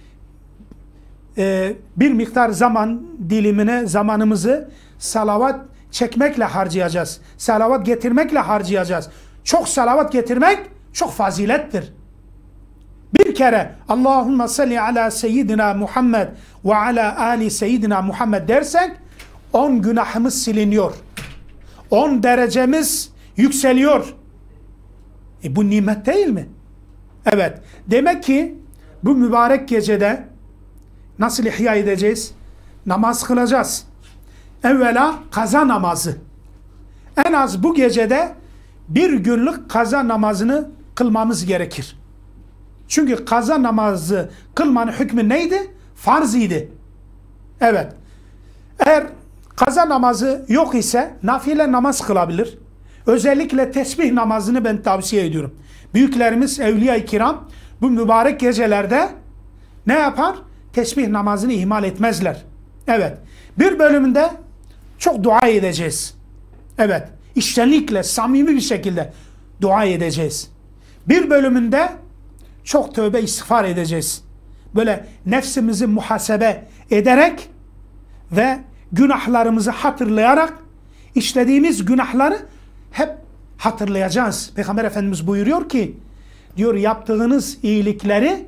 bir miktar zaman dilimine, zamanımızı salavat çekmekle harcayacağız. Salavat getirmekle harcayacağız. Çok salavat getirmek çok fazilettir. Bir kere Allahümme salli ala seyyidina Muhammed ve ala ali seyyidina Muhammed dersek 10 günahımız siliniyor. 10 derecemiz yükseliyor. Bu nimet değil mi? Evet. Demek ki bu mübarek gecede nasıl ihya edeceğiz? Namaz kılacağız. Evvela kaza namazı. En az bu gecede bir günlük kaza namazını kılmamız gerekir. Çünkü kaza namazı kılmanın hükmü neydi? Farz idi. Evet. Eğer kaza namazı yok ise nafile namaz kılabilir. Özellikle tesbih namazını ben tavsiye ediyorum. Büyüklerimiz, evliya-i kiram bu mübarek gecelerde ne yapar? Tesbih namazını ihmal etmezler. Evet. Bir bölümünde çok dua edeceğiz. Evet. İçtenlikle, samimi bir şekilde dua edeceğiz. Bir bölümünde çok tövbe istiğfar edeceğiz. Böyle nefsimizi muhasebe ederek ve günahlarımızı hatırlayarak işlediğimiz günahları hep hatırlayacağız. Peygamber Efendimiz buyuruyor ki, diyor yaptığınız iyilikleri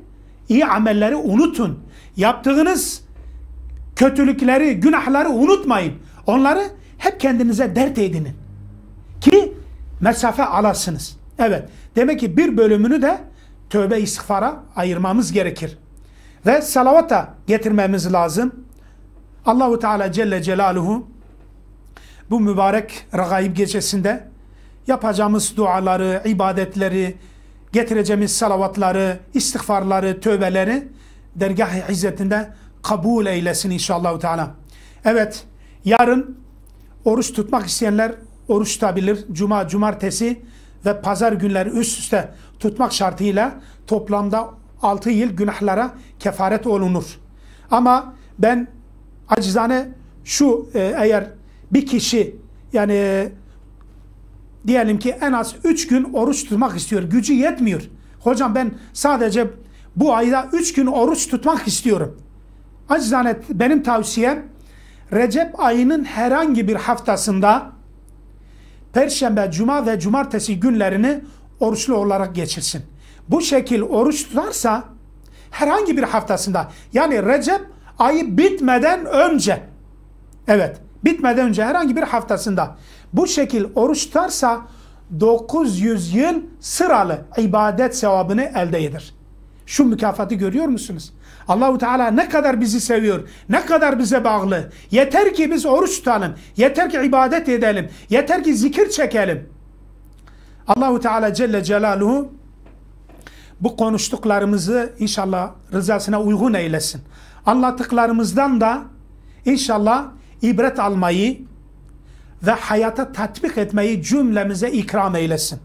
iyi amelleri unutun. Yaptığınız kötülükleri, günahları unutmayın. Onları hep kendinize dert edinin. Ki mesafe alasınız. Evet. Demek ki bir bölümünü de tövbe istiğfara ayırmamız gerekir. Ve salavata getirmemiz lazım. Allahu Teala Celle Celaluhu bu mübarek Regaib gecesinde yapacağımız duaları, ibadetleri, getireceğimiz salavatları, istiğfarları, tövbeleri dergâh-ı izzetinde kabul eylesin inşallah Teala. Evet, yarın oruç tutmak isteyenler oruç tutabilir. Cuma, cumartesi ve pazar günleri üst üste tutmak şartıyla toplamda 6 yıl günahlara kefaret olunur. Ama ben acizane eğer bir kişi yani diyelim ki en az 3 gün oruç tutmak istiyor. Gücü yetmiyor. Hocam ben sadece bu ayda 3 gün oruç tutmak istiyorum. Acizane benim tavsiyem Recep ayının herhangi bir haftasında Perşembe, Cuma ve Cumartesi günlerini oruçlu olarak geçirsin. Bu şekil oruç tutarsa herhangi bir haftasında yani Recep ayı bitmeden önce bitmeden önce herhangi bir haftasında bu şekil oruç tutarsa 900 yıl sıralı ibadet sevabını elde eder. Şu mükafatı görüyor musunuz? Allahu Teala ne kadar bizi seviyor, ne kadar bize bağlı. Yeter ki biz oruç tutalım, yeter ki ibadet edelim, yeter ki zikir çekelim. Allahu Teala Celle Celaluhu bu konuştuklarımızı inşallah rızasına uygun eylesin. Anlattıklarımızdan da inşallah ibret almayı ve hayata tatbik etmeyi cümlemize ikram eylesin.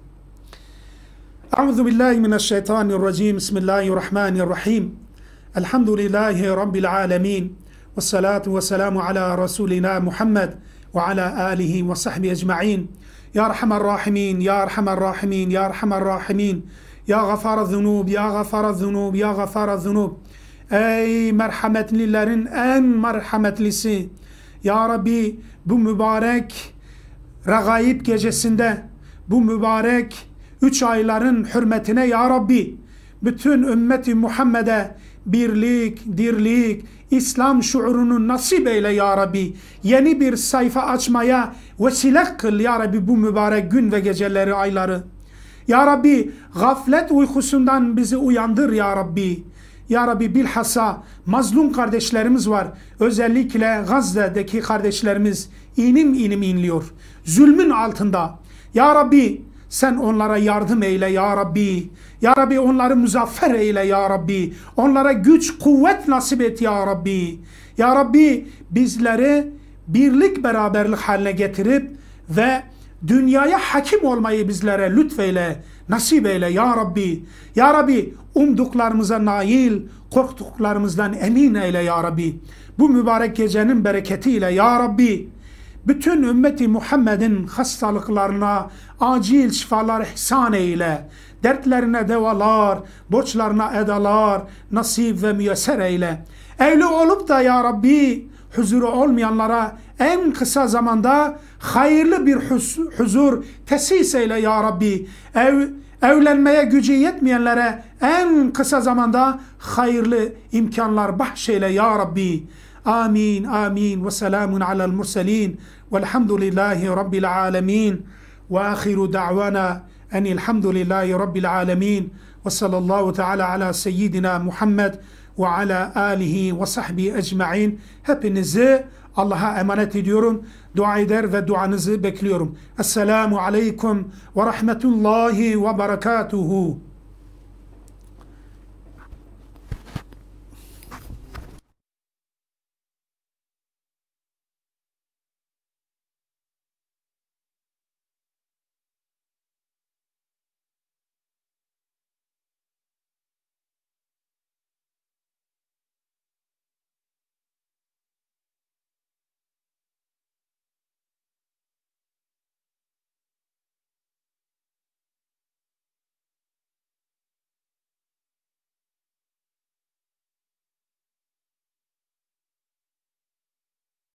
Euzu billahi mineşşeytanirracim. Bismillahirrahmanirrahim. Elhamdülillahi Rabbil alemin. Ve salatu ve selamu ala Resulina Muhammed ve ala alihi ve sahbihi ecma'in. Ya Rahman Rahimin, Ya Rahman Rahimin, Ya Rahman Rahimin. Ya Gafar zunub, Ya Gafar zunub, Ya Gafar zunub. Ey merhametlilerin en merhametlisi. Ya Rabbi bu mübarek Regaib gecesinde, bu mübarek 3 ayların hürmetine Ya Rabbi bütün ümmeti Muhammed'e birlik, dirlik, İslam şuurunu nasip eyle Ya Rabbi. Yeni bir sayfa açmaya vesile kıl Ya Rabbi bu mübarek gün ve geceleri, ayları. Ya Rabbi gaflet uykusundan bizi uyandır Ya Rabbi. Ya Rabbi bilhassa mazlum kardeşlerimiz var. Özellikle Gazze'deki kardeşlerimiz inim inim inliyor. Zulmün altında. Ya Rabbi sen onlara yardım eyle Ya Rabbi. Ya Rabbi onları muzaffer eyle Ya Rabbi. Onlara güç, kuvvet nasip et Ya Rabbi. Ya Rabbi bizleri birlik, beraberlik haline getirip ve dünyaya hakim olmayı bizlere lütfeyle, nasip eyle Ya Rabbi. Ya Rabbi umduklarımıza nail, korktuklarımızdan emin eyle Ya Rabbi. Bu mübarek gecenin bereketiyle Ya Rabbi bütün ümmeti Muhammed'in hastalıklarına acil şifalar ihsan eyle. Dertlerine devalar, borçlarına edalar nasip ve müyesser eyle. Evli olup da Ya Rabbi huzuru olmayanlara en kısa zamanda hayırlı bir huzur tesis eyle Ya Rabbi. Evlenmeye gücü yetmeyenlere en kısa zamanda hayırlı imkanlar bahşeyle Ya Rabbi. Amin, amin. Ve selamun alel murselin. Velhamdülillahi Rabbil alemin. Ve ahiru da'vana enilhamdülillahi Rabbil alemin. Ve sallallahu teala ala seyyidina Muhammed ve ala alihi ve sahbihi ecma'in. Hepinizi Allah'a emanet ediyorum. Dua eder ve duanızı bekliyorum. Esselamu aleyküm ve rahmetullahi ve berekatuhu.